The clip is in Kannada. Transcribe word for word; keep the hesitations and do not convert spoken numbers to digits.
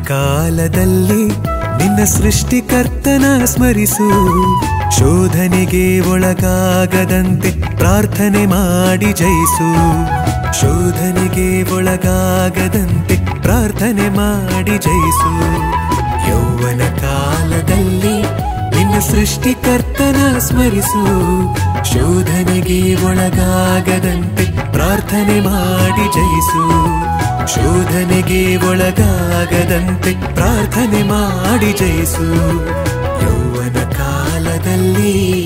ಕಾಲದಲ್ಲಿ ನಿನ್ನ ಸೃಷ್ಟಿಕರ್ತನ ಸ್ಮರಿಸು. ಶೋಧನೆಗೆ ಒಳಗಾಗದಂತೆ ಪ್ರಾರ್ಥನೆ ಮಾಡಿ ಜಯಿಸು. ಶೋಧನೆಗೆ ಒಳಗಾಗದಂತೆ ಪ್ರಾರ್ಥನೆ ಮಾಡಿ ಜಯಿಸು. ಯೌವನ ಕಾಲದಲ್ಲಿ ನಿನ್ನ ಸೃಷ್ಟಿಕರ್ತನ ಸ್ಮರಿಸು. ಶೋಧನೆಗೆ ಒಳಗಾಗದಂತೆ ಪ್ರಾರ್ಥನೆ ಮಾಡಿ ಜಯಿಸು. ಶೋಧನೆಗೆ ಒಳಗಾಗದಂತೆ ಪ್ರಾರ್ಥನೆ ಮಾಡಿ ಜಯಿಸು. ಯೌವನ ಕಾಲದಲ್ಲಿ